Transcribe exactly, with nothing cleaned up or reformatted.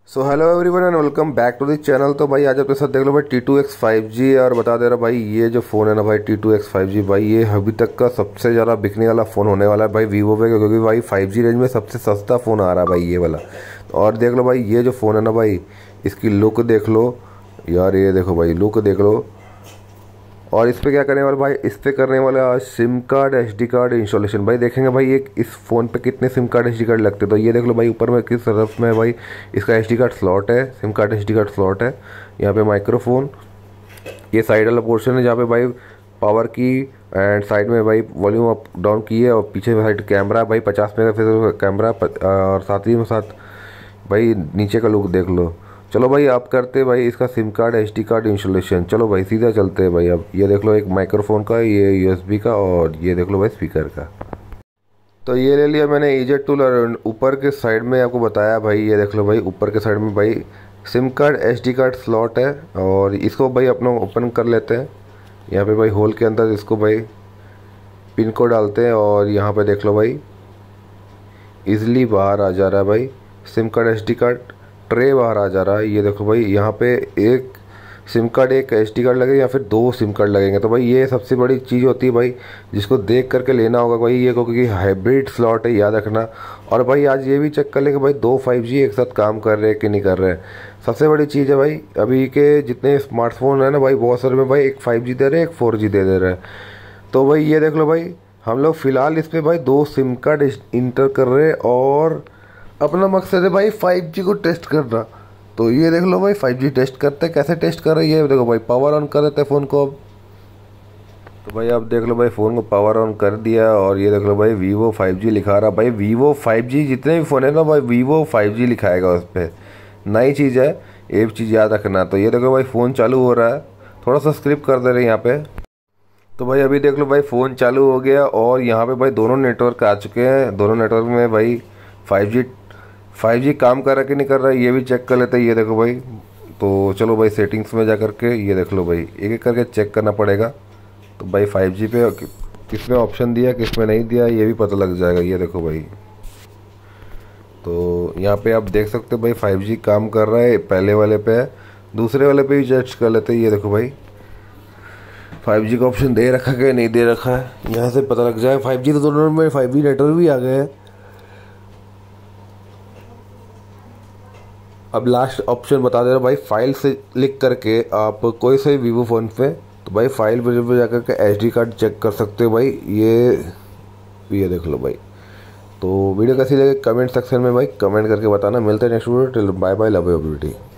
So hello everyone and welcome back to the channel. तो भाई आज आपके साथ देख लो भाई T two X five G और बता दे रहा भाई ये जो फ़ोन है ना भाई T two X five G भाई ये अभी तक का सबसे ज़्यादा बिकने वाला फ़ोन होने वाला है भाई वीवो पे, क्योंकि भाई फाइव जी रेंज में सबसे सस्ता फ़ोन आ रहा है भाई ये वाला। और देख लो भाई ये जो फ़ोन है ना भाई इसकी लुक देख लो यार, ये देखो भाई लुक देख लो। और इस पर क्या करने वाला भाई, इस पर करने वाला सिम कार्ड एच डी कार्ड इंस्टॉलेशन। भाई देखेंगे भाई ये इस फ़ोन पे कितने सिम कार्ड एच डी कार्ड लगते हैं। तो ये देख लो भाई ऊपर में किस तरफ में भाई इसका एच डी कार्ड स्लॉट है, सिम कार्ड एच डी कार्ड स्लॉट है। यहाँ पे माइक्रोफोन, ये साइड वाला पोर्शन है जहाँ पे भाई पावर की एंड साइड में भाई वॉल्यूम अप डाउन की है। और पीछे साइड कैमरा भाई पचास मेगा पिक्सल कैमरा, और साथ ही में साथ भाई नीचे का लुक देख लो। चलो भाई आप करते भाई इसका सिम कार्ड एच डी कार्ड इंस्टॉलेशन। चलो भाई सीधा चलते हैं भाई। अब ये देख लो एक माइक्रोफोन का, ये यू एस बी का, और ये देख लो भाई स्पीकर का। तो ये ले लिया मैंने इजेट टूल, और ऊपर के साइड में आपको बताया भाई ये देख लो भाई ऊपर के साइड में भाई सिम कार्ड एच डी कार्ड स्लॉट है। और इसको भाई अपना ओपन कर लेते हैं। यहाँ पे भाई होल के अंदर इसको भाई पिन कोड डालते हैं, और यहाँ पे देख लो भाई इजली बाहर आ जा रहा है भाई सिम कार्ड एच डी कार्ड ट्रे बाहर आ जा रहा है। ये देखो भाई यहाँ पे एक सिम कार्ड एक एच डी कार्ड लगेगा या फिर दो सिम कार्ड लगेंगे। तो भाई ये सबसे बड़ी चीज़ होती है भाई जिसको देख करके लेना होगा भाई ये, क्योंकि हाइब्रिड स्लॉट है याद रखना। और भाई आज ये भी चेक कर लेंगे भाई दो फाइव जी एक साथ काम कर रहे हैं कि नहीं कर रहे हैं। सबसे बड़ी चीज़ है भाई अभी के जितने स्मार्टफोन है ना भाई बहुत सारे में भाई एक फाइव जी दे रहे हैं एक फोर जी दे दे रहे हैं। तो भाई ये देख लो भाई हम लोग फ़िलहाल इस पर भाई दो सिम कार्ड इंटर कर रहे हैं, और अपना मकसद है भाई फाइव जी को टेस्ट करना। तो ये देख लो भाई फाइव जी टेस्ट करते हैं, कैसे टेस्ट कर रही है देखो भाई। पावर ऑन कर देते हैं फ़ोन को अब। तो भाई आप देख लो भाई फ़ोन को पावर ऑन कर दिया, और ये देख लो भाई वीवो फाइव जी लिखा रहा भाई। वीवो फाइव जी जितने भी फ़ोन है ना भाई वीवो फाइव जी लिखाएगा उस पर। नई चीज़ है, एक चीज़ याद रखना। तो ये देखो भाई फ़ोन चालू हो रहा है, थोड़ा सा स्क्रिप्ट कर दे रहे हैं यहाँ पे। तो भाई अभी देख लो भाई फ़ोन चालू हो गया, और यहाँ पे भाई दोनों नेटवर्क आ चुके हैं। दोनों नेटवर्क में भाई फाइव जी फाइव जी काम कर रहा है कि नहीं कर रहा है ये भी चेक कर लेते हैं। ये देखो भाई, तो चलो भाई सेटिंग्स में जा करके ये देख लो भाई एक एक करके चेक करना पड़ेगा। तो भाई फाइव जी पे किस में ऑप्शन दिया किस में नहीं दिया ये भी पता लग जाएगा। ये देखो भाई, तो यहाँ पे आप देख सकते हो भाई फाइव जी काम कर रहा है, पहले वाले पे है, दूसरे वाले पे भी चेक कर लेते हैं। ये देखो भाई फाइव जी का ऑप्शन दे रखा है नहीं दे रखा है, यहाँ से पता लग जाए। फाइव जी तो दोनों में फाइव जी नेटवर्क भी आ गए हैं। अब लास्ट ऑप्शन बता दे रहा भाई फाइल से लिख करके आप कोई से वीवो फ़ोन पे, तो भाई फाइल पे जाकर के एच डी कार्ड चेक कर सकते हो भाई। ये ये देख लो भाई। तो वीडियो कैसी लगे कमेंट सेक्शन में भाई कमेंट करके बताना। मिलते हैं next video. Bye bye, love you everybody.